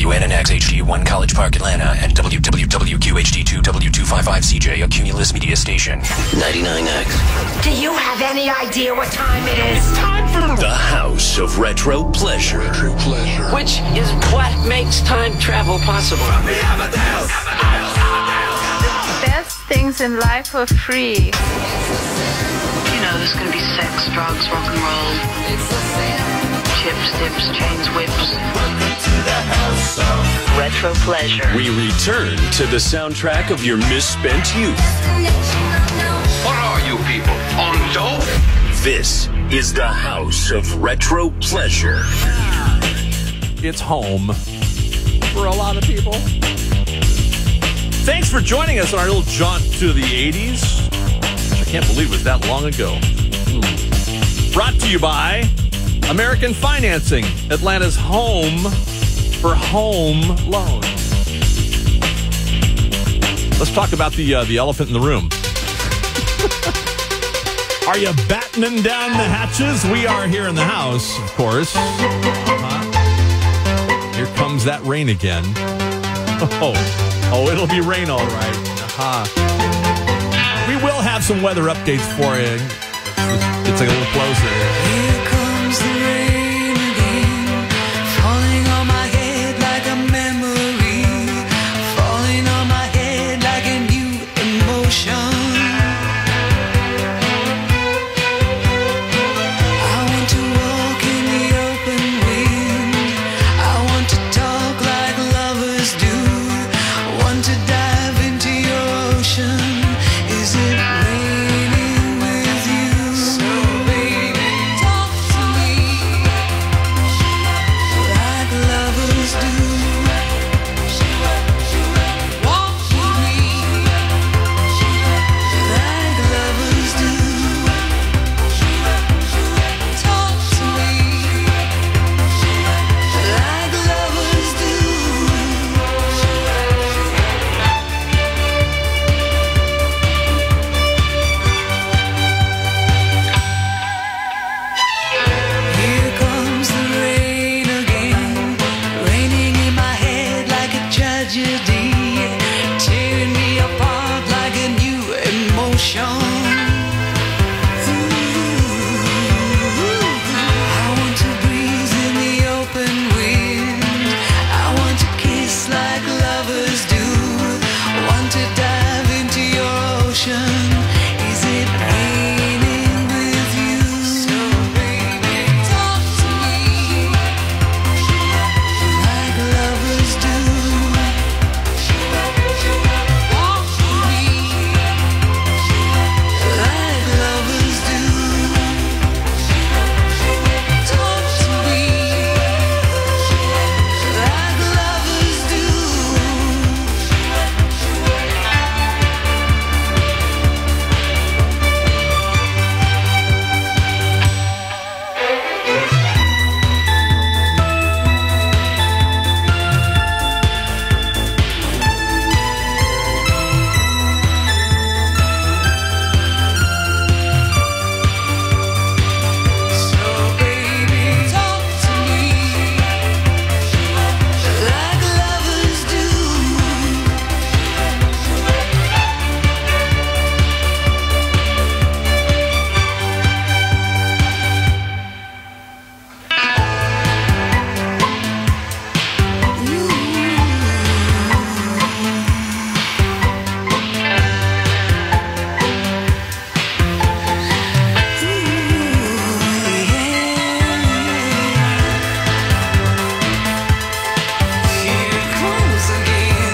WNNX HD1 College Park, Atlanta, and WWWQHD2 W255CJ, a Cumulus media station. 99X. Do you have any idea what time it is? It's time for the House of Retro Pleasure. Which is what makes time travel possible. Best things in life for free. You know, there's gonna be sex, drugs, rock and roll. Chips, dips, chains, whips. Welcome to the House of Retro Pleasure. We return to the soundtrack of your misspent youth. What are you people, on dope? This is the House of Retro Pleasure. It's home for a lot of people. Thanks for joining us on our little jaunt to the 80s. I can't believe it was that long ago. Brought to you by American Financing, Atlanta's home for home loans. Let's talk about the elephant in the room. Are you battening down the hatches? We are here in the house, of course. Here comes that rain again. Oh, it'll be rain all right. We will have some weather updates for you. It's a little closer. Here comes the rain again, falling on my head like a memory, falling on my head like a new emotion. I want to walk in the open wind, I want to talk like lovers do, I want to dive into your ocean. Is it raining with you? So baby, talk to me like lovers do. Walk with me like lovers do. Talk to me like lovers do. Here comes the rain again, raining in my head like a tragedy, tearing me apart like a new emotion. I want to breathe in the open wind, I want to kiss like lovers do, I want to dive into your ocean. Is it raining with you? So baby, talk to me like lovers do. Walk with me like lovers do. Talk to me like lovers do. So baby, talk to me like lovers do. Here comes again.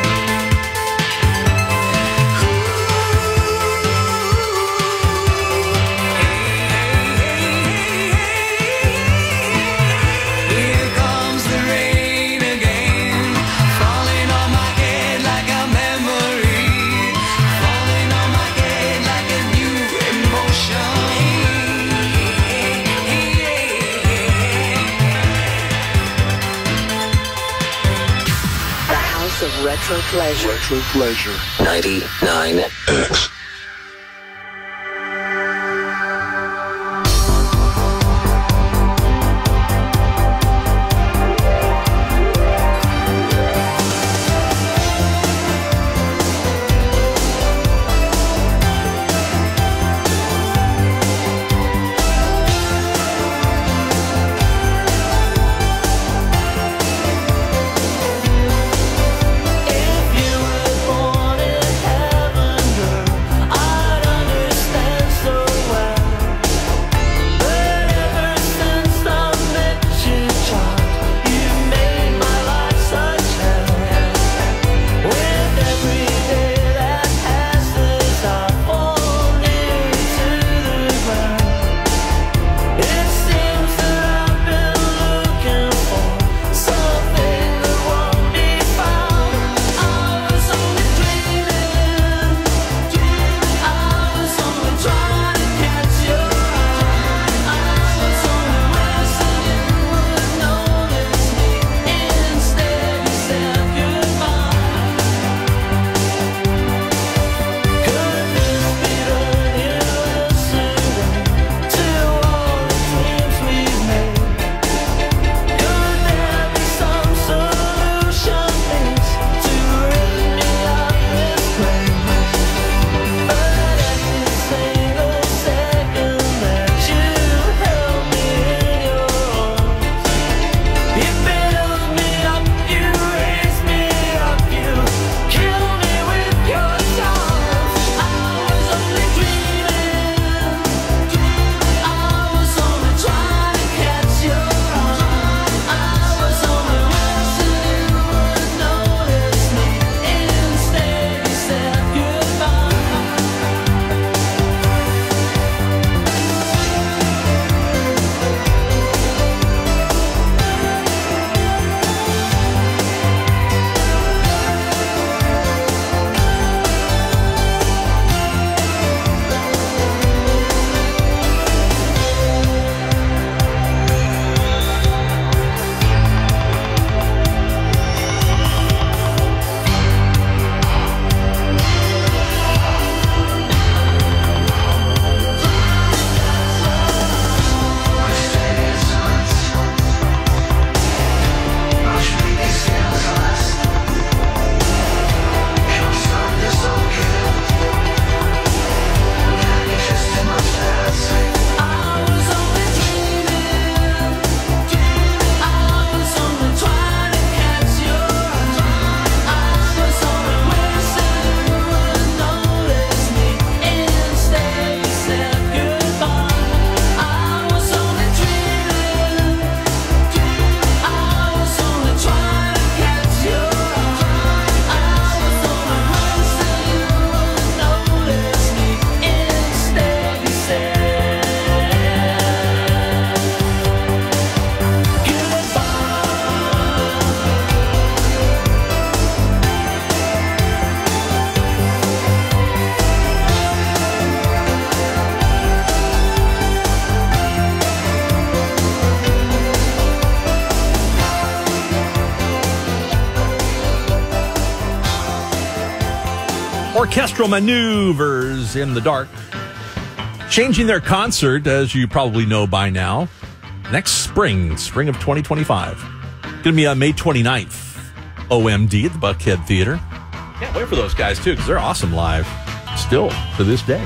Here comes the rain again, falling on my head like a memory, falling on my head like a new emotion. The House of Retro Pleasure. 99X. Orchestral Maneuvers in the Dark. Changing their concert, as you probably know by now, next spring of 2025. Going to be on May 29th, OMD at the Buckhead Theater. Can't wait for those guys, too, because they're awesome live, still, to this day.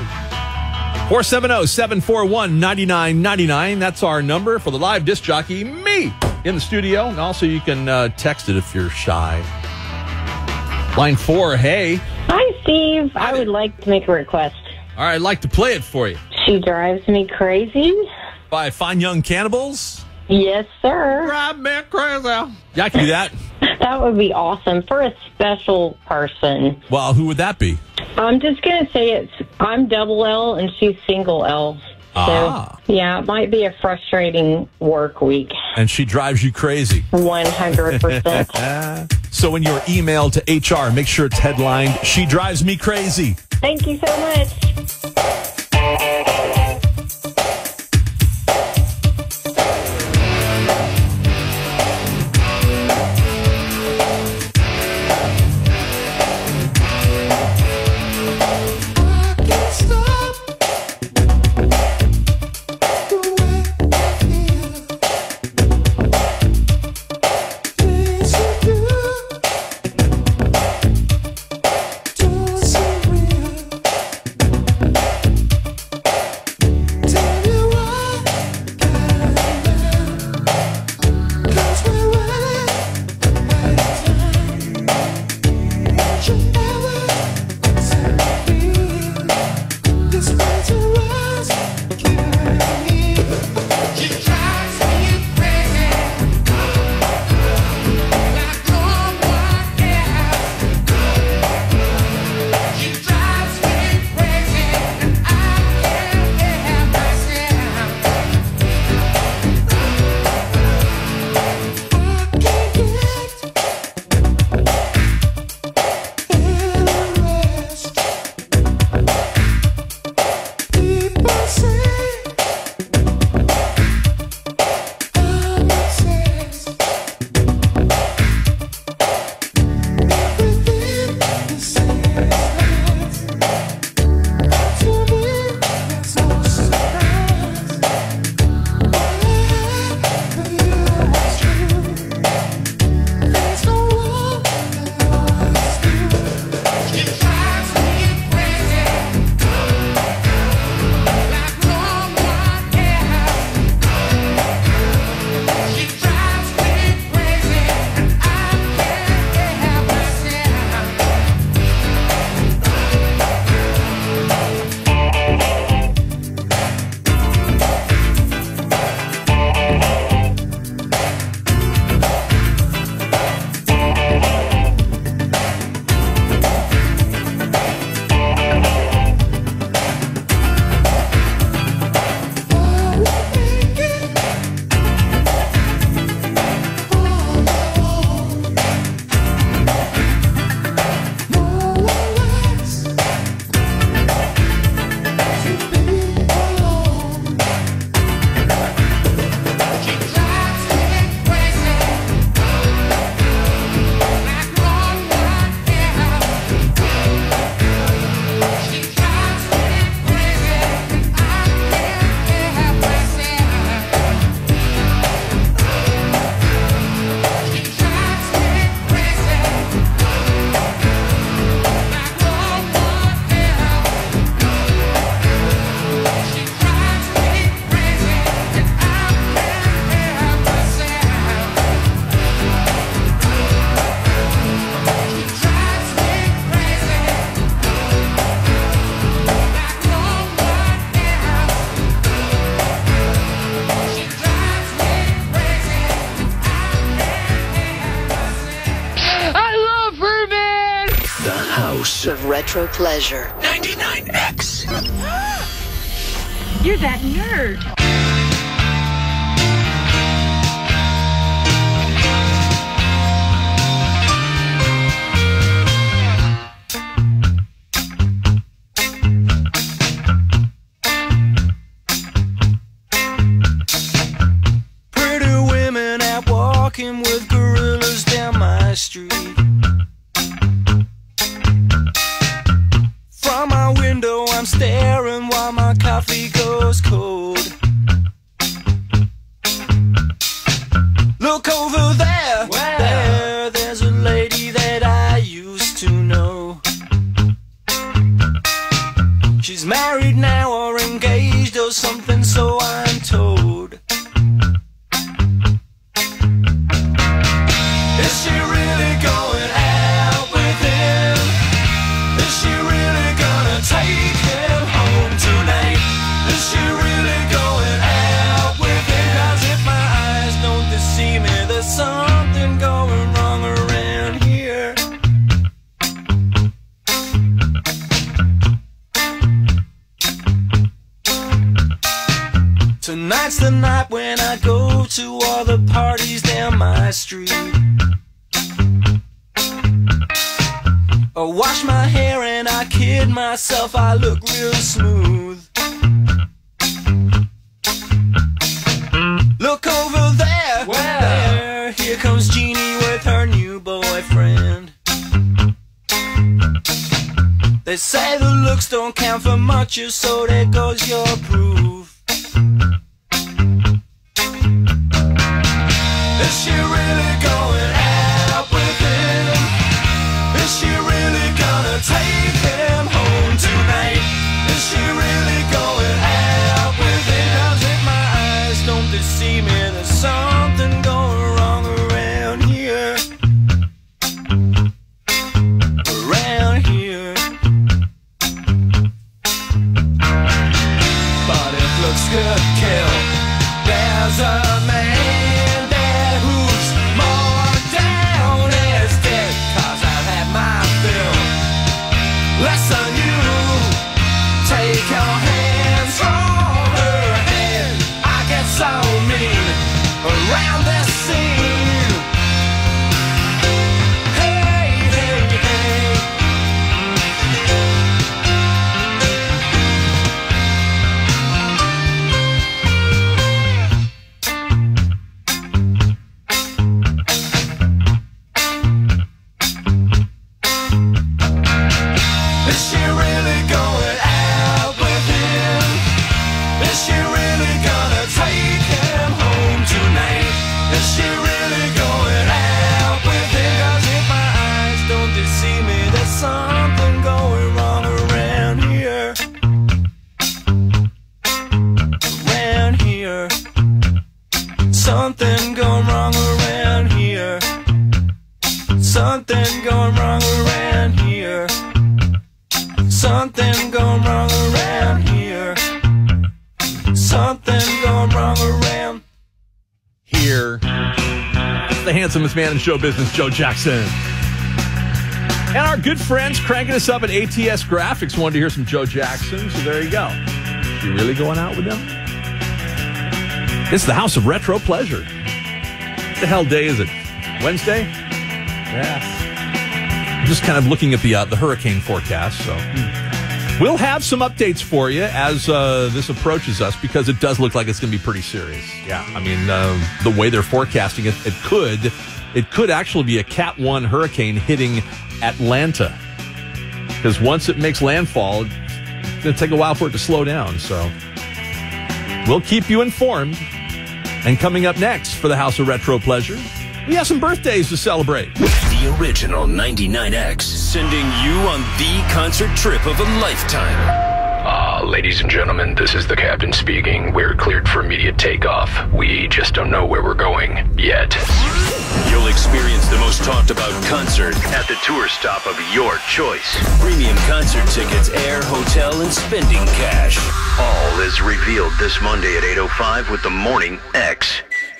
470-741-9999. That's our number for the live disc jockey, me, in the studio. And also you can text it if you're shy. Line 4, hey. Hi, Steve. I would like to make a request. All right, I'd like to play it for you. She Drives Me Crazy. By Fine Young Cannibals? Yes, sir. Drive me crazy. Yeah, I can do that. That would be awesome for a special person. Well, who would that be? I'm just going to say I'm double L and she's single L. So, yeah, it might be a frustrating work week. And she drives you crazy. 100%. So in your email to HR, make sure it's headlined, She Drives Me Crazy. Thank you so much. Of retro pleasure. 99X. You're that nerd. Pretty women out walking with gorillas down my street. married now or engaged or something, so I'm told. Is she really going out with him? Is she really gonna take him home tonight? Is she really going out with him? 'Cause if my eyes don't deceive me, there's something going wrong around here. Tonight's the night when I go to all the parties down my street. I wash my hair and I kid myself, I look real smooth. Look over there, there, here comes Jeannie with her new boyfriend. They say the looks don't count for much, so there goes your proof. Is she really going out with him? Is she really gonna take him home tonight? Is she really going out with him? 'Cause if my eyes don't deceive me, there's something going wrong around here. Around here. But if looks could kill, there's a man there who's more down as dead. 'Cause I've had my fill. Less than you. Take your hands from her head. I get so mean around this scene. Hey, hey, hey. Is she really going out with him? Is she really gonna take him home tonight? Is she really going out with him? 'Cause if my eyes don't deceive me, there's something going wrong around here. Around here. Something going wrong around here. Something going wrong around here. Something going wrong around here. Something going wrong around here. It's the handsomest man in show business, Joe Jackson. And our good friends cranking us up at ATS Graphics wanted to hear some Joe Jackson, so there you go. You really going out with them? It's the House of Retro Pleasure. What the hell day is it? Wednesday? Yeah. I'm just kind of looking at the hurricane forecast, so we'll have some updates for you as this approaches us, because it does look like it's going to be pretty serious. Yeah, I mean, the way they're forecasting it, it could actually be a Cat 1 hurricane hitting Atlanta, because once it makes landfall, it's going to take a while for it to slow down. So we'll keep you informed. And coming up next for the House of Retro Pleasure, we have some birthdays to celebrate. The original 99X, sending you on the concert trip of a lifetime. Ladies and gentlemen, this is the captain speaking. We're cleared for immediate takeoff. We just don't know where we're going yet. You'll experience the most talked about concert at the tour stop of your choice. Premium concert tickets, air, hotel, and spending cash. All is revealed this Monday at 8:05 with the Morning X.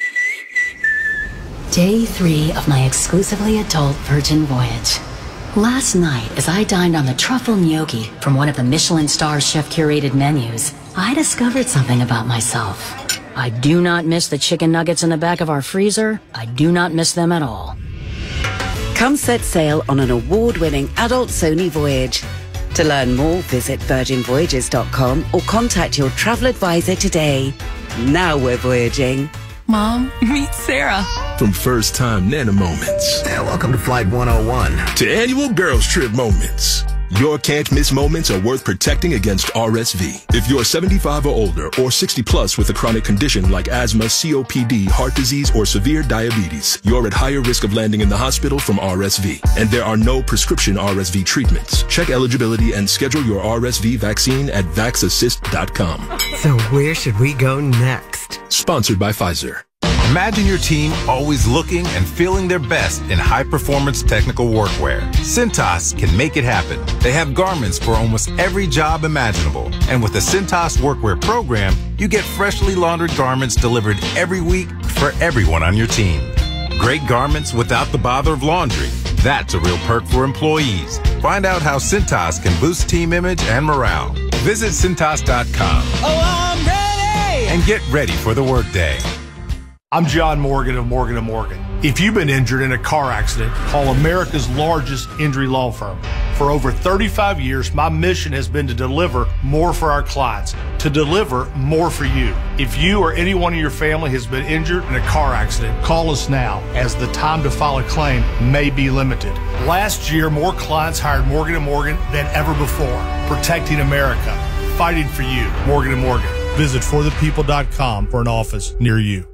Day 3 of my exclusively adult Virgin voyage. Last night, as I dined on the truffle gnocchi from one of the Michelin star chef-curated menus, I discovered something about myself. I do not miss the chicken nuggets in the back of our freezer. I do not miss them at all. Come set sail on an award-winning adult Sony voyage. To learn more, visit virginvoyages.com or contact your travel advisor today. Now we're voyaging. Mom, meet Sarah. From first-time Nana moments. And welcome to Flight 101. To annual girls trip moments. Your can't-miss moments are worth protecting against RSV. If you're 75 or older or 60 plus with a chronic condition like asthma, COPD, heart disease, or severe diabetes, you're at higher risk of landing in the hospital from RSV. And there are no prescription RSV treatments. Check eligibility and schedule your RSV vaccine at vaxassist.com. So where should we go next? Sponsored by Pfizer. Imagine your team always looking and feeling their best in high-performance technical workwear. Cintas can make it happen. They have garments for almost every job imaginable. And with the Cintas Workwear program, you get freshly laundered garments delivered every week for everyone on your team. Great garments without the bother of laundry. That's a real perk for employees. Find out how Cintas can boost team image and morale. Visit Cintas.com. Oh, I'm ready! And get ready for the workday. I'm John Morgan of Morgan & Morgan. If you've been injured in a car accident, call America's largest injury law firm. For over 35 years, my mission has been to deliver more for our clients, to deliver more for you. If you or anyone in your family has been injured in a car accident, call us now, as the time to file a claim may be limited. Last year, more clients hired Morgan & Morgan than ever before, protecting America, fighting for you. Morgan & Morgan. Visit forthepeople.com for an office near you.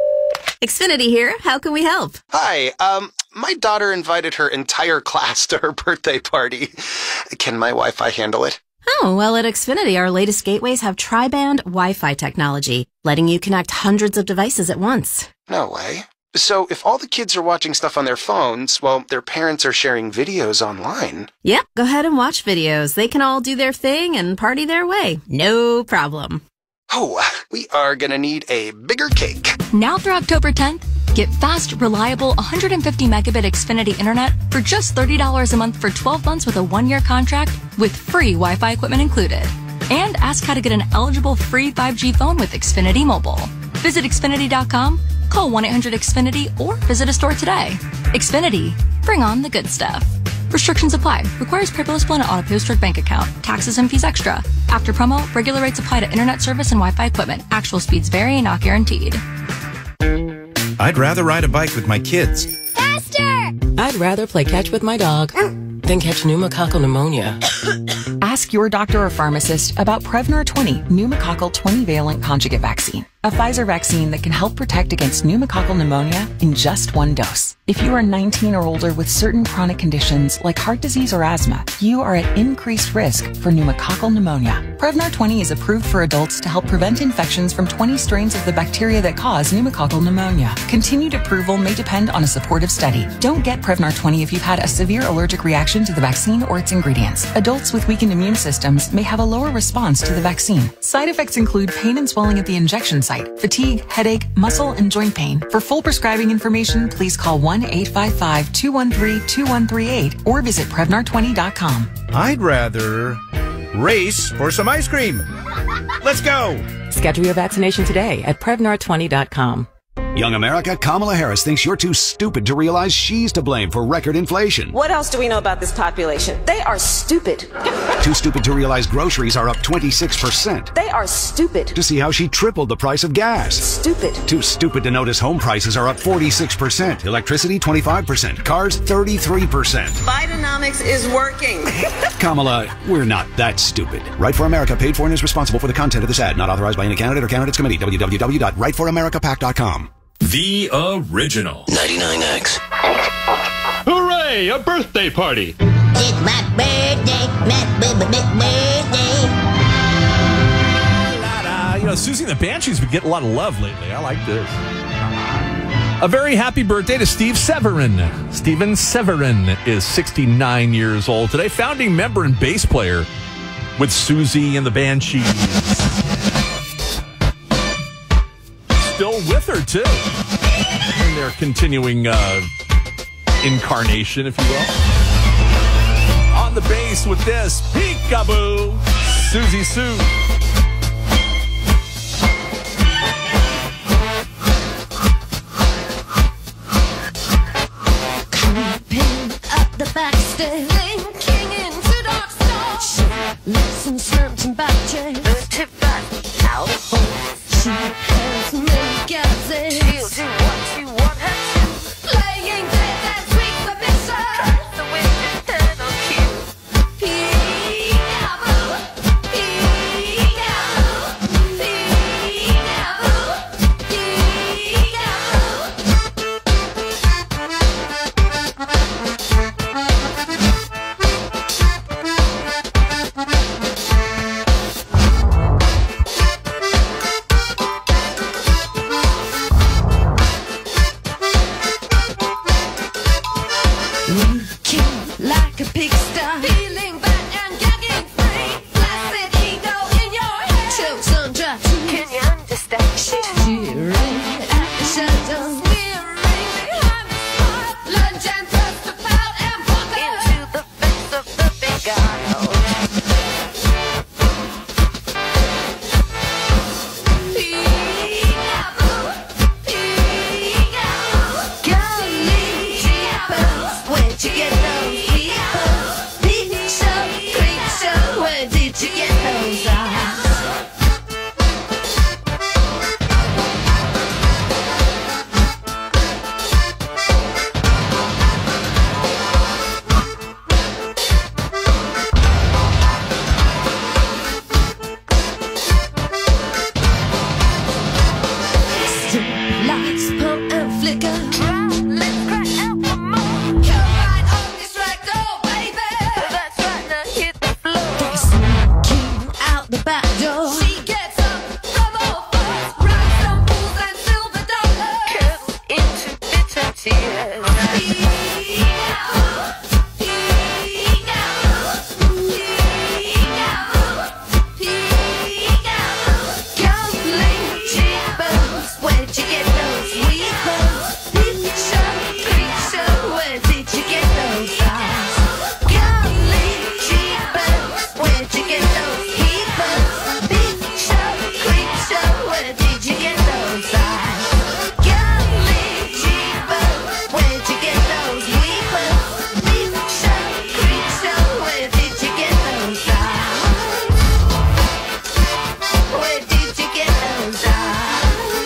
Xfinity here. How can we help? Hi. My daughter invited her entire class to her birthday party. Can my Wi-Fi handle it? Oh, well, at Xfinity, our latest gateways have tri-band Wi-Fi technology, letting you connect hundreds of devices at once. No way. So if all the kids are watching stuff on their phones, well, their parents are sharing videos online. Yep. Go ahead and watch videos. They can all do their thing and party their way. No problem. Oh, we are gonna need a bigger cake. Now through October 10th, get fast, reliable 150 megabit Xfinity internet for just $30 a month for 12 months with a 1-year contract with free Wi-Fi equipment included. And ask how to get an eligible free 5G phone with Xfinity Mobile. Visit Xfinity.com, call 1-800-XFINITY, or visit a store today. Xfinity, bring on the good stuff. Restrictions apply. Requires paperless and auto-pay with bank account. Taxes and fees extra. After promo, regular rates apply to internet service and Wi-Fi equipment. Actual speeds vary and not guaranteed. I'd rather ride a bike with my kids. Faster! I'd rather play catch with my dog than catch pneumococcal pneumonia. Ask your doctor or pharmacist about Prevnar 20 pneumococcal 20-valent conjugate vaccine, a Pfizer vaccine that can help protect against pneumococcal pneumonia in just 1 dose. If you are 19 or older with certain chronic conditions like heart disease or asthma, you are at increased risk for pneumococcal pneumonia. Prevnar 20 is approved for adults to help prevent infections from 20 strains of the bacteria that cause pneumococcal pneumonia. Continued approval may depend on a supportive study. Don't get Prevnar 20 if you've had a severe allergic reaction to the vaccine or its ingredients. Adults with weakened immune systems may have a lower response to the vaccine. Side effects include pain and swelling at the injection site, fatigue, headache, muscle, and joint pain. For full prescribing information, please call 1-855-213-2138 or visit Prevnar20.com. I'd rather race for some ice cream. Let's go. Schedule your vaccination today at Prevnar20.com. Young America, Kamala Harris thinks you're too stupid to realize she's to blame for record inflation. What else do we know about this population? They are stupid. Too stupid to realize groceries are up 26%. They are stupid. To see how she tripled the price of gas. Stupid. Too stupid to notice home prices are up 46%. Electricity 25%. Cars 33%. Bidenomics is working. Kamala, we're not that stupid. Right for America paid for and is responsible for the content of this ad. Not authorized by any candidate or candidates committee. www.rightforamericapac.com. The original 99X. Hooray! A birthday party! It's my birthday, You know, Susie and the Banshees would get a lot of love lately. I like this. A very happy birthday to Steve Severin. Steven Severin is 69 years old today. Founding member and bass player with Susie and the Banshees. Still with her, too. In their continuing incarnation, if you will. On the bass with this, Peekaboo, Susie Sue. Creeping up the backstairs, king into dark stars. Listen, slurps and back chairs. Tip back, out. She has many gases. She'll do what you want her to. Playing dead and sweet submission. The wind is cute. like a pigsty. Feeling bad and gagging free. Flaccid ego in your head. Chokes on dry teeth. Can you understand? Shearing at the shadows. Sneering behind the smile. Lunge and thrust the pout and walk into the face of the big guy. Where'd you get those people? Peep show, creep show, where did you get those eyes? Lights pump and flicker. Let's crack out for more. Come right on this track, oh baby. That's right, now hit the floor. They sneaking out the back door. She gets up from all fours. Rides some fools and silver dollars. Curls into bitter tears. Gambling cheapers. Where'd you get those weepers? Peep show, creep show, where did you get those eyes? Gambling cheapers. Where'd you get those weepers? Peep show, creep show, where did you get those eyes? Gambling cheapers. Where'd you get those weepers? Peep show, creep show, where did you get those eyes? Where did you get those eyes?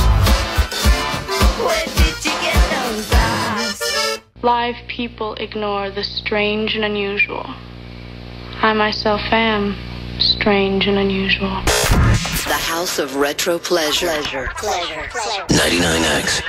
Where did you get those eyes? Live people ignore the strange and unusual. I myself am strange and unusual. The House of Retro Pleasure. 99X.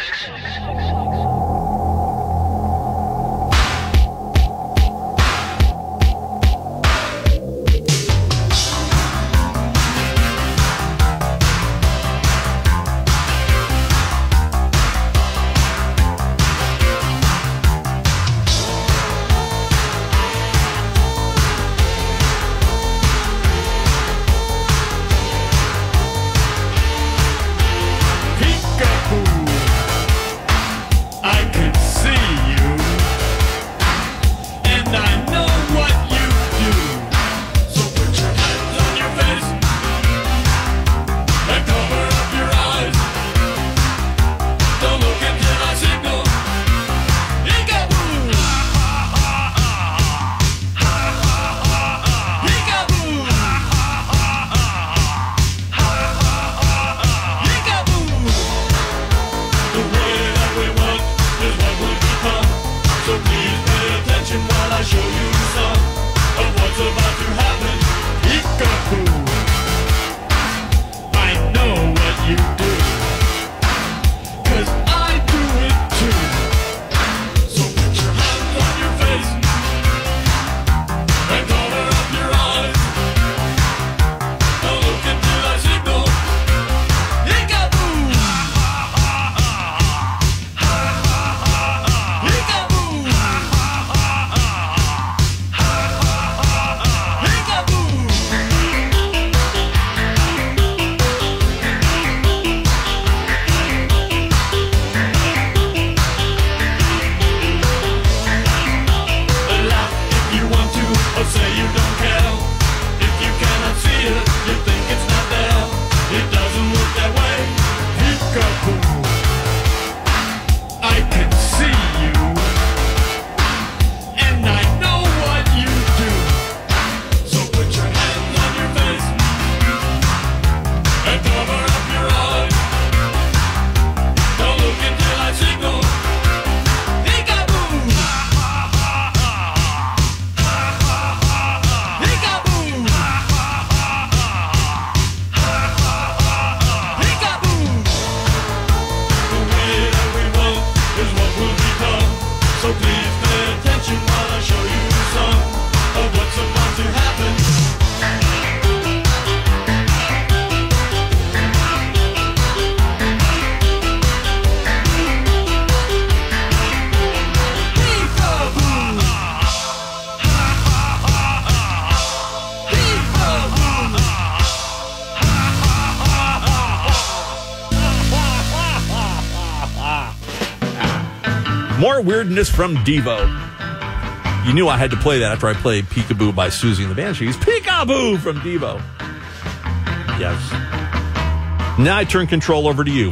Weirdness from Devo. You knew I had to play that after I played Peekaboo by Susie and the Banshees. Peekaboo from Devo. Yes. Now I turn control over to you.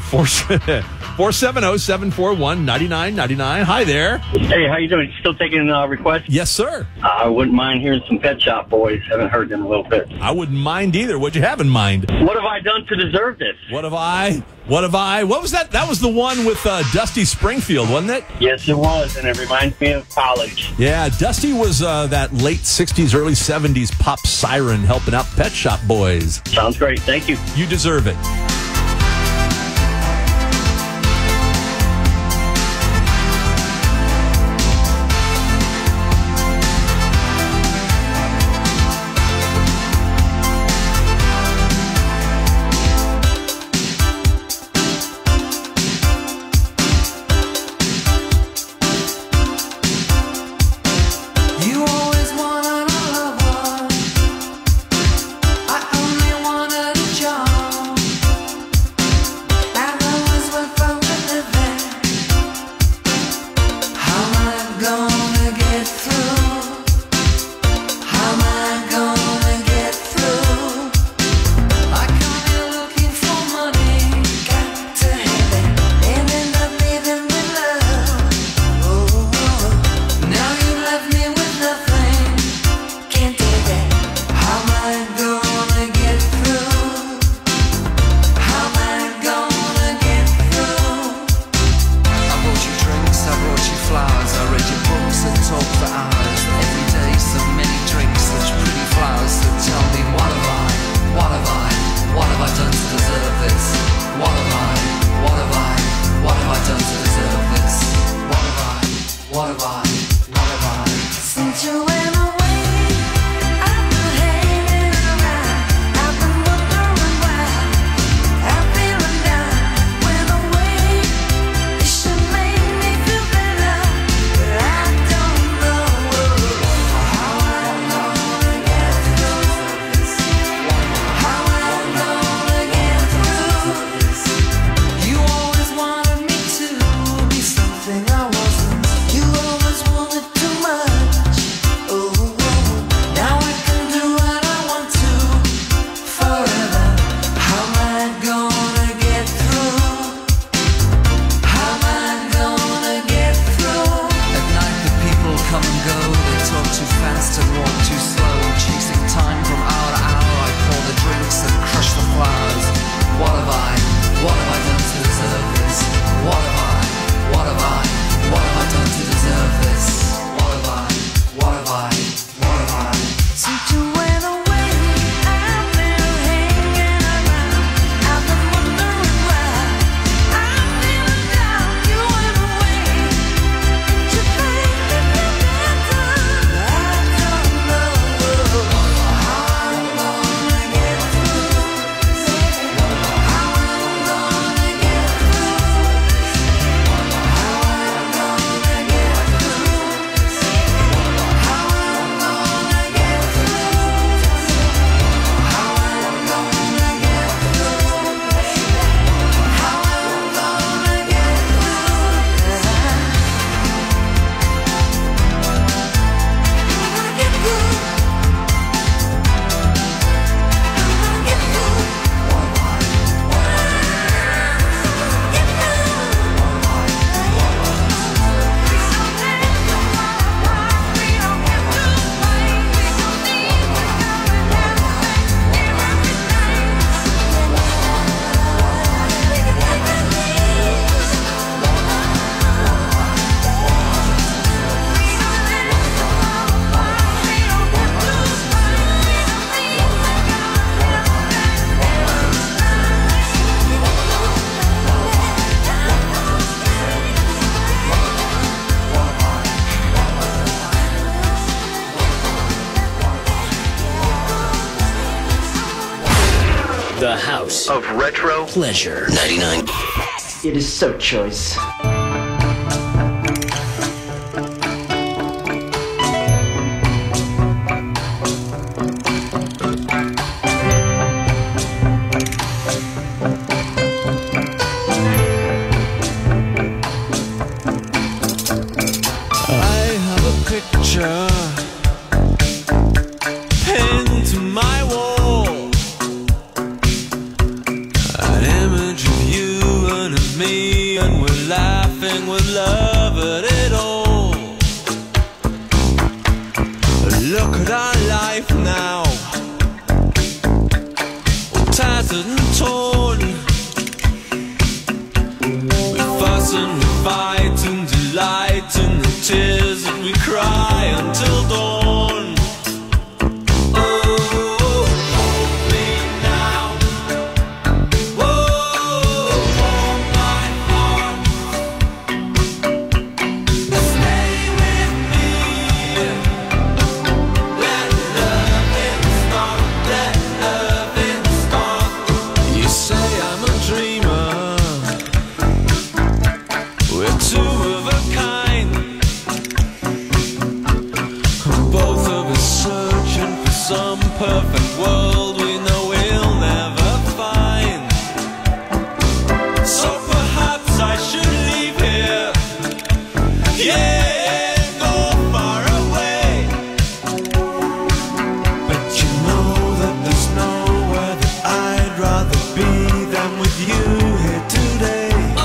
470-741-9999. Hi there. Hey, how you doing? Still taking requests? Yes, sir. I wouldn't mind hearing some Pet Shop Boys. Haven't heard them in a little bit. I wouldn't mind either. What'd you have in mind? What have I done to deserve this? What was that? That was the one with Dusty Springfield, wasn't it? Yes, it was, and it reminds me of college. Yeah, Dusty was that late 60s, early 70s pop siren helping out Pet Shop Boys. Sounds great. Thank you. You deserve it. The House of Retro Pleasure. 99. It is so choice. picture pinned to my wall, an image of you and of me, and we're laughing with love at it all. Look at our life now, all tattered and torn. We fuss and we fight and delight in the tears that we cry until dawn. Oh, hold me now. Whoa, hold my heart. Stay with me. Let loving start. Let loving start. You say I'm a dreamer. We're two of a kind, both of us searching for some perfect world we know we'll never find. So perhaps I should leave here, yeah, go far away. But you know that there's nowhere that I'd rather be than with you here today.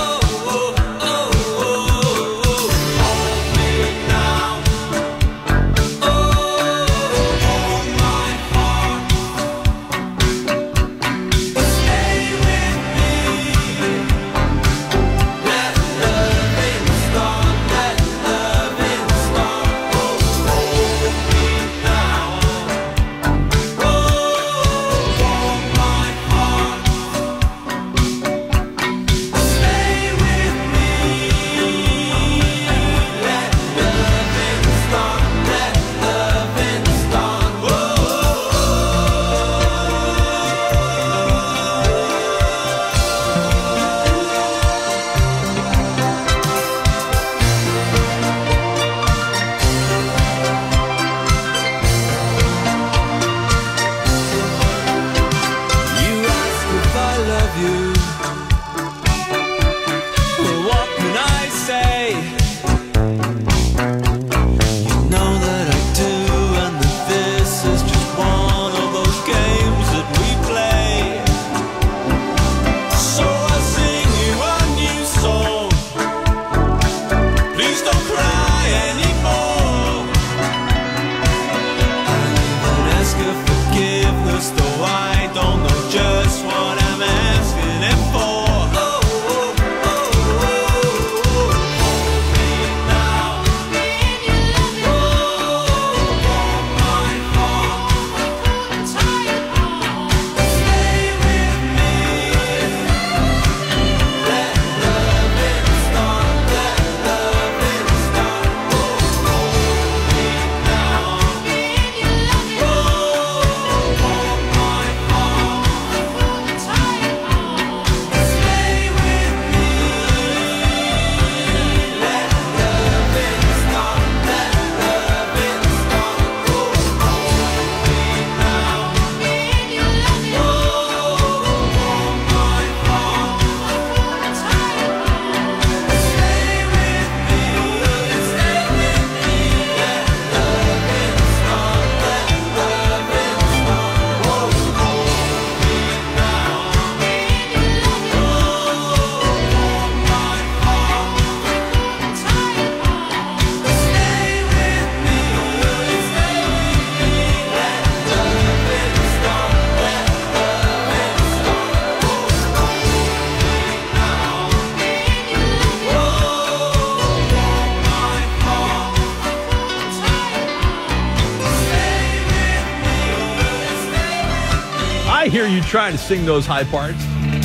I hear you trying to sing those high parts.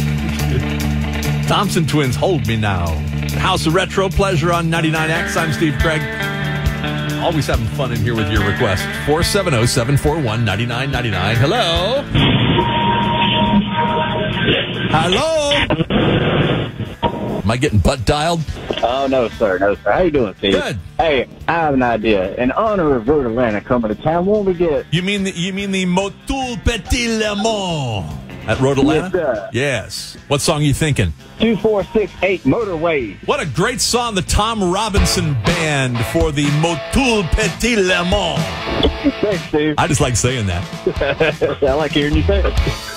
Thompson Twins, Hold Me Now. House of Retro Pleasure on 99X. I'm Steve Craig. Always having fun in here with your request. 470-741-9999. Hello? Hello? Am I getting butt dialed? Oh, no, sir. No, sir. How you doing, Steve? Good. Hey, I have an idea. In honor of Vert Atlanta coming to town, won't we get... You mean the Motul Petit Le Mans? at Road Atlanta? Yes, sir. Yes. What song are you thinking? 2468 Motorway. What a great song, the Tom Robinson Band for the Motul Petit Le Mans. Thanks, Steve. I just like saying that. I like hearing you say it.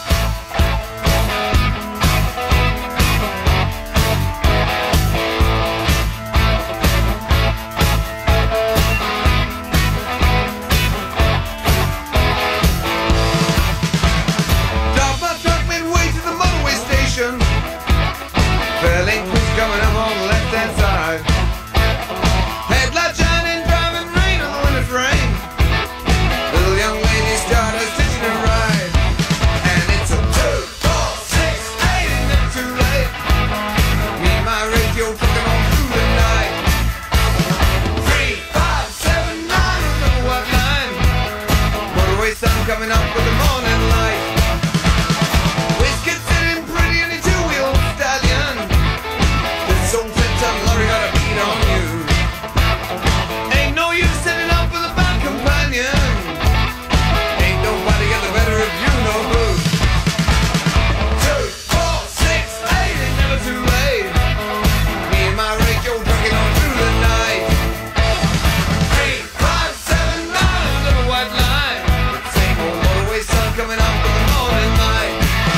Drop my truck midway to the motorway station. Fairlane Queen's coming up on the left-hand side. Headlight shining, driving rain on the window frame. Little young lady started stitching her ride. And it's a 2, 4, 6, 8, and then too late. Me and my radio trucking on through the night. 3, 5, 7, 9, remember what line? Motorway sun coming up with the morning light. Whiskey sitting pretty in a two-wheel stallion. This old 10-ton lorry got a beat on you. Ain't no use setting up with a bad companion. Ain't nobody got the better of you, no boo. 2, 4, 6, 8, ain't never too late. Me and my radio trucking on through the night. 3, 5, 7, 9, little white line. Same old motorway sun coming up with the morning light.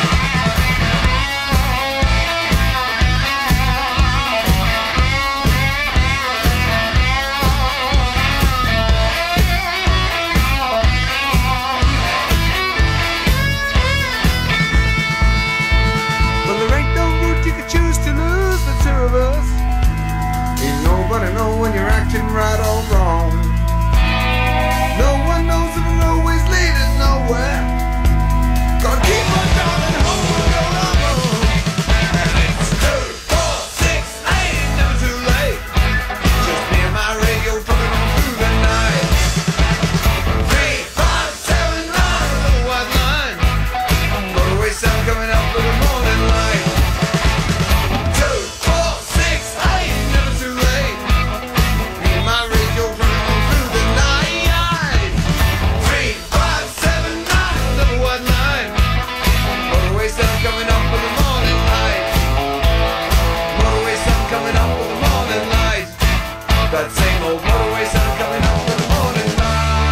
Well, there ain't no route you could choose to lose the two of us. Ain't nobody know when you're acting right or wrong. No one knows if the roadways leading nowhere. Gotta keep on driving home and go on. And it's 2, 4, 6, 8, ain't never too late. Just me and my radio trucking on through the night. 3, 5, 7, 9, a little white line. Motorway sun coming up with the morning light. 2, 4, 6, 8, ain't never too late. Me and my radio trucking on through the night. 3, 5, 7, 9, a little white line. Motorway sun coming up with the morning light. Motorway sun coming up with the morning light. That same old motorway sun coming up with the morning light.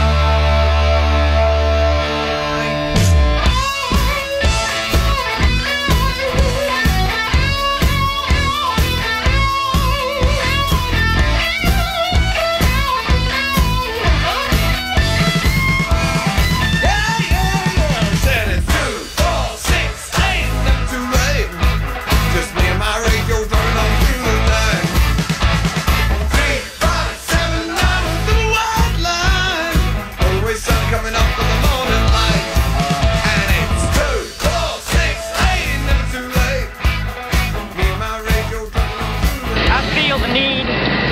Said it's 2, 4, 6, 8, never too late. Just me and my radio turning on through the night. 3, 5, 7, 9, little white line. Motorway sun coming up with the morning light. And it's 2, 4, 6, 8, never too late. Me and my radio turning on through the night. I feel the need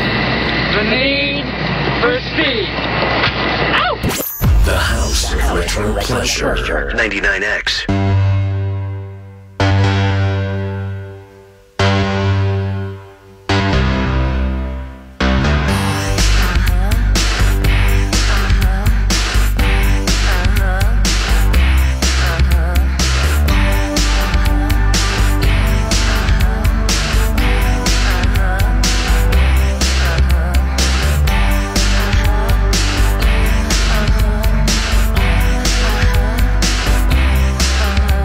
for speed. The House of Retro Pleasure. 99X. Uh-huh.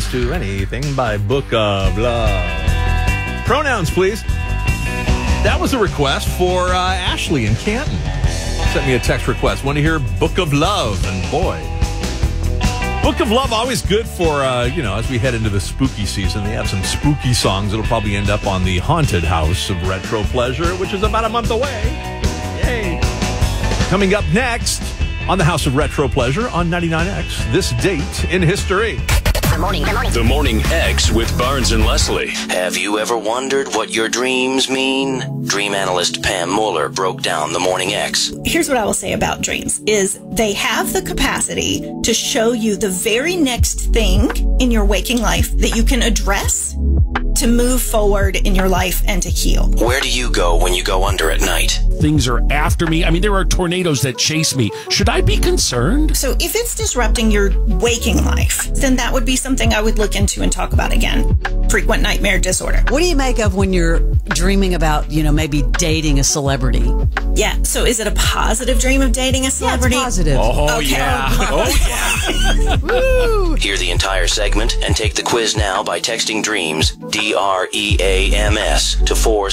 yes to anything by Book of Love. Pronouns, please. That was a request for Ashley in Canton. Sent me a text request. Want to hear Book of Love? And boy, Book of Love, always good for, as we head into the spooky season. They have some spooky songs that'll probably end up on the Haunted House of Retro Pleasure, which is about a month away. Yay. Coming up next on the House of Retro Pleasure on 99X, this date in history. The Morning X with Barnes and Leslie. Have you ever wondered what your dreams mean? Dream analyst Pam Mueller broke down the Morning X. Here's what I will say about dreams is they have the capacity to show you the very next thing in your waking life that you can address to move forward in your life and to heal. Where do you go when you go under at night? Things are after me. I mean, there are tornadoes that chase me. Should I be concerned? So if it's disrupting your waking life, then that would be something I would look into and talk about again. Frequent nightmare disorder. What do you make of when you're dreaming about, maybe dating a celebrity? Yeah. So is it a positive dream of dating a celebrity? Yeah, it's positive. Oh, okay. yeah. Oh, yeah. Woo! Hear the entire segment and take the quiz now by texting DREAMS, DREAMS, to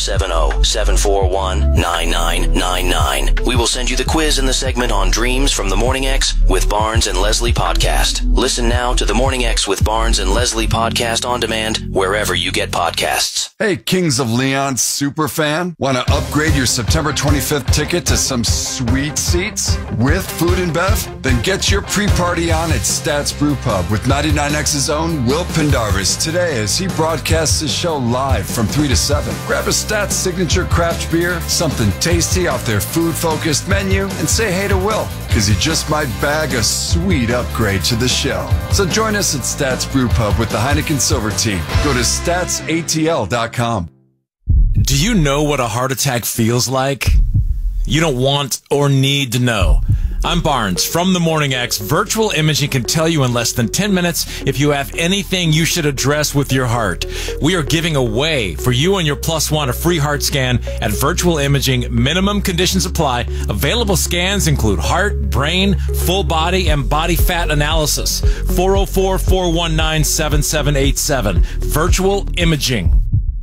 470-741-9999. We will send you the quiz in the segment on Dreams from the Morning X with Barnes and Leslie podcast. Listen now to the Morning X with Barnes and Leslie podcast on demand wherever you get podcasts. Hey, Kings of Leon super fan. Want to upgrade your September 25th ticket to some sweet seats with food and bev? Then get your pre-party on at Stats Brew Pub with 99X's own Will Pendarvis today as he broadcasts his show live from 3 to 7. Grab a Stats signature craft beer, something tasty off their food-focused menu, and say hey to Will, because he just might bag a sweet upgrade to the show. So join us at Stats Brew Pub with the Heineken Silver Team. Go to statsatl.com. Do you know what a heart attack feels like? You don't want or need to know. I'm Barnes from the Morning X. Virtual imaging can tell you in less than 10 minutes if you have anything you should address with your heart. We are giving away for you and your plus one a free heart scan at Virtual Imaging. Minimum conditions apply. Available scans include heart, brain, full body, and body fat analysis. 404-419-7787. Virtual Imaging.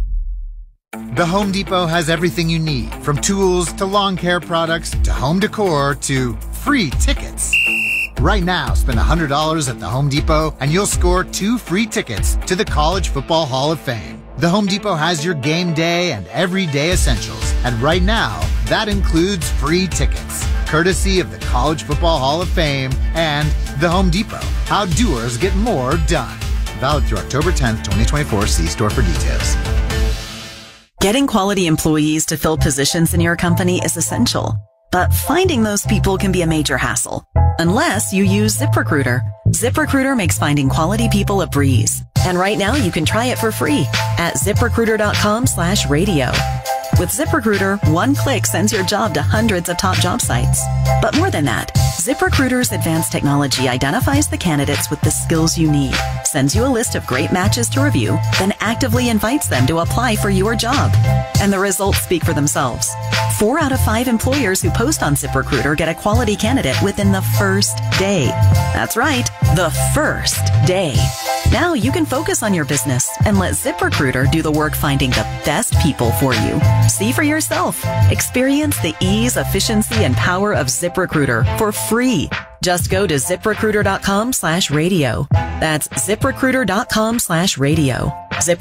The Home Depot has everything you need, from tools to lawn care products to home decor to free tickets. Right now, spend $100 at the Home Depot and you'll score 2 free tickets to the College Football Hall of Fame. The Home Depot has your game day and everyday essentials, and right now, that includes free tickets, courtesy of the College Football Hall of Fame and the Home Depot. How doers get more done. Valid through October 10th, 2024. See store for details. Getting quality employees to fill positions in your company is essential, but finding those people can be a major hassle, unless you use ZipRecruiter. ZipRecruiter makes finding quality people a breeze. And right now you can try it for free at ZipRecruiter.com/radio. With ZipRecruiter, one click sends your job to hundreds of top job sites. But more than that, ZipRecruiter's advanced technology identifies the candidates with the skills you need, sends you a list of great matches to review, then actively invites them to apply for your job. And the results speak for themselves. 4 out of 5 employers who post on ZipRecruiter get a quality candidate within the first day. That's right, the first day. Now you can focus on your business and let ZipRecruiter do the work finding the best people for you. See for yourself. Experience the ease, efficiency, and power of ZipRecruiter for free. Just go to ZipRecruiter.com/radio. That's ZipRecruiter.com/radio.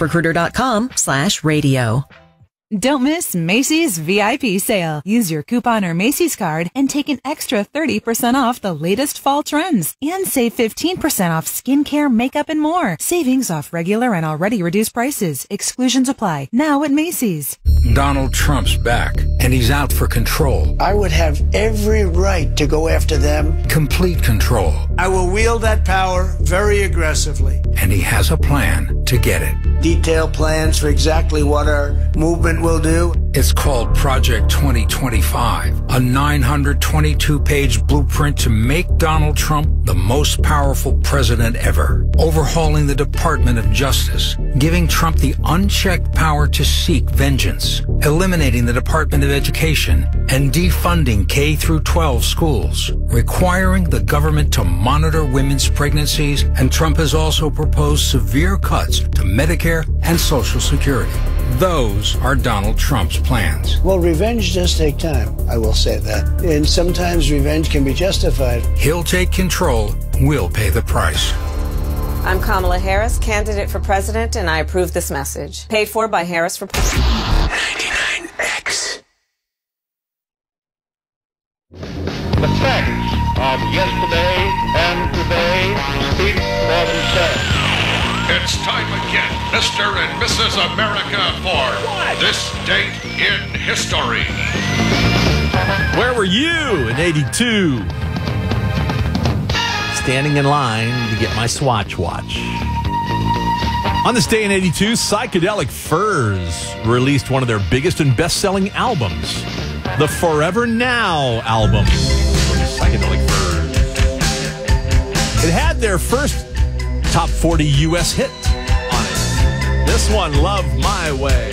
ZipRecruiter.com/radio. Don't miss Macy's VIP sale. Use your coupon or Macy's card and take an extra 30% off the latest fall trends and save 15% off skincare, makeup, and more. Savings off regular and already reduced prices. Exclusions apply. Now at Macy's. Donald Trump's back, and he's out for control. I would have every right to go after them. Complete control. I will wield that power very aggressively. And he has a plan to get it. Detailed plans for exactly what our movement will do. It's called Project 2025, a 922-page blueprint to make Donald Trump the most powerful president ever, overhauling the Department of Justice, giving Trump the unchecked power to seek vengeance, eliminating the Department of Education, and defunding K-12 schools, requiring the government to monitor women's pregnancies, and Trump has also proposed severe cuts to Medicare and Social Security. Those are Donald Trump's plans. Well, revenge does take time, I will say that. And sometimes revenge can be justified. He'll take control. We'll pay the price. I'm Kamala Harris, candidate for president, and I approve this message. Paid for by Harris for President. 99X. The facts of yesterday and today speak for themselves. It's time again, Mr. and Mrs. America, for This Date in History. Where were you in 82? Standing in line to get my Swatch watch. On this day in 82, Psychedelic Furs released one of their biggest and best-selling albums, the Forever Now album from Psychedelic Furs. It had their first top 40 U.S. hit on it. This one, Love My Way.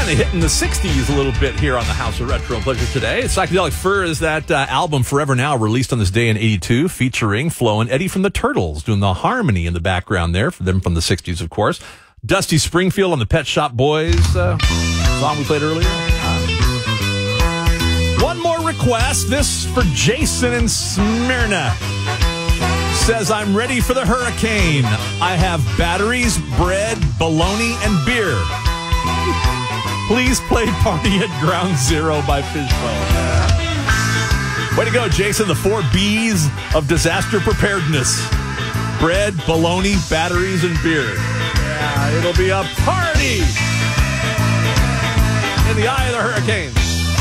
kind of hitting the 60s a little bit here on the House of Retro Pleasure today. Psychedelic Fur is that album Forever Now, released on this day in 82, featuring Flo and Eddie from the Turtles, doing the harmony in the background there, for them from the 60s, of course. Dusty Springfield on the Pet Shop Boys song we played earlier. One more request, this for Jason in Smyrna. Says, I'm ready for the hurricane. I have batteries, bread, bologna, and beer. Please play Party at Ground Zero by Fishbone. Way to go, Jason. The 4 B's of disaster preparedness. Bread, bologna, batteries, and beer. Yeah, it'll be a party in the eye of the hurricane.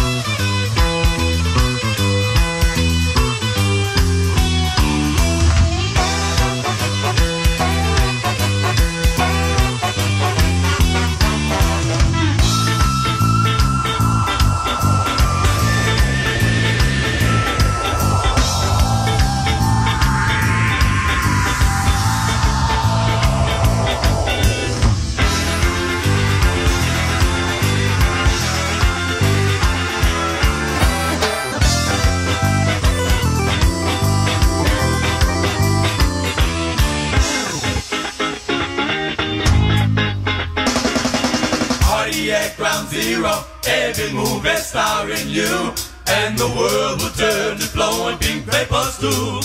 Ground zero, every move is starring you, and the world will turn to flowing pink paper stew.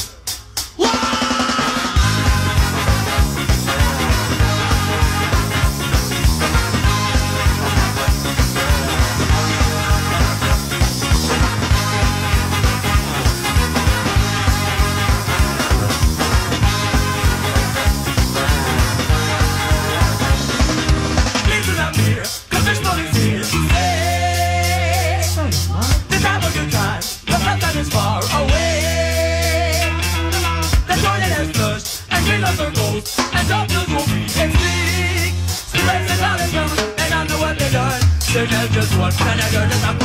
There's just one kind of girl that's a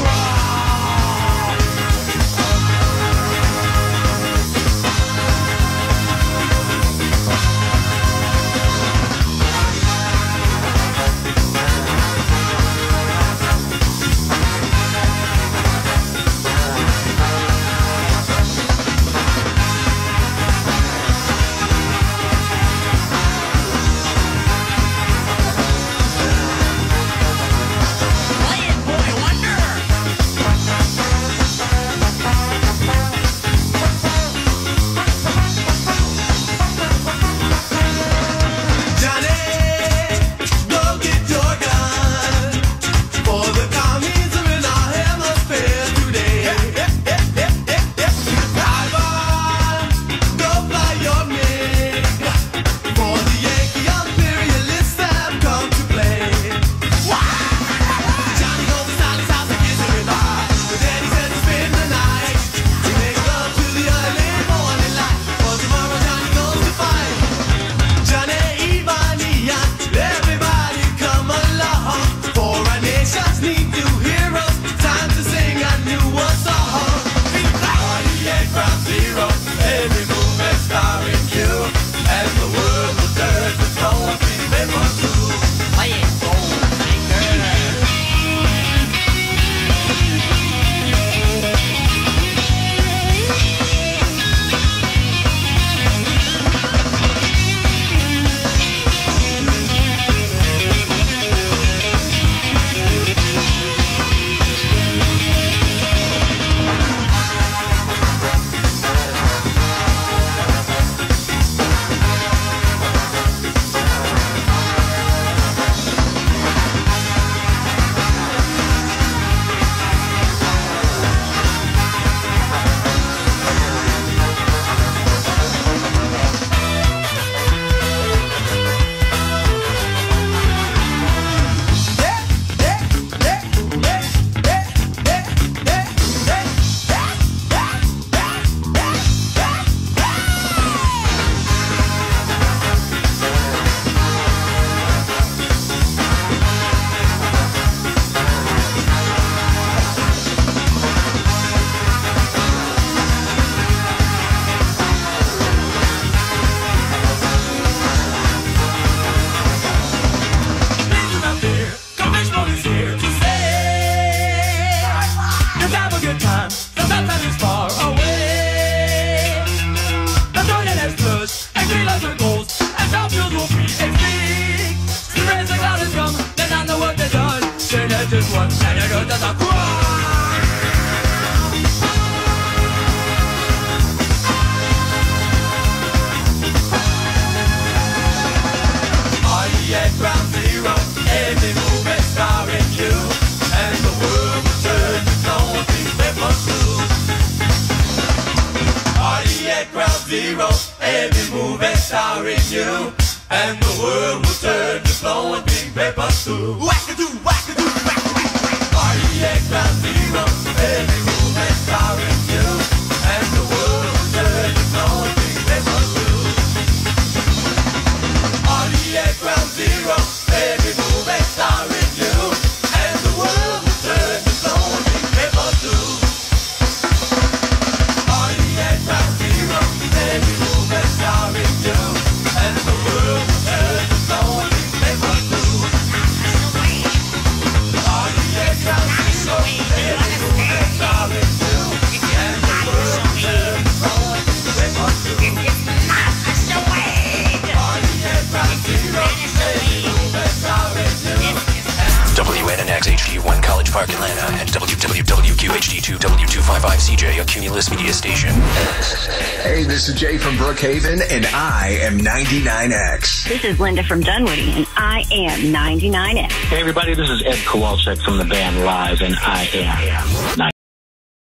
Ground zero, every movie starring you, and the world will turn to stone, big pepper stew. Party at Ground Zero, every movie starring you, and the world will turn to flowing big pepper stew. Wackadoo, wackadoo, wackadoo. Party at Ground Zero, every movie starring you, and the world will turn to flowing big pepper stew. Party at Ground Zero, every movie starring you, and the world will turn to flowing big pepper stew. Party at Ground Zero, every movie starring you, and the world will turn to flowing big pepper stew. Party at Ground Zero, every movie starring you, and the world will turn to flowing big pepper stew. Party at Ground Zero, every movie starring you. WNNX HD1 College Park, Atlanta, and WWWQHD2 W255CJ, a Cumulus media station. Hey, this is Jay from Brookhaven, and I am 99X. This is Linda from Dunwoody, and I am 99X. Hey, everybody, this is Ed Kowalczyk from the band Live, and I am 99X.